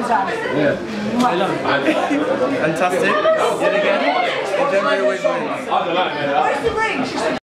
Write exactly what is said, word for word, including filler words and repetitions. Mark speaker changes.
Speaker 1: Yeah.
Speaker 2: Fantastic. Yet again, you don't always win.
Speaker 3: Where's the ring?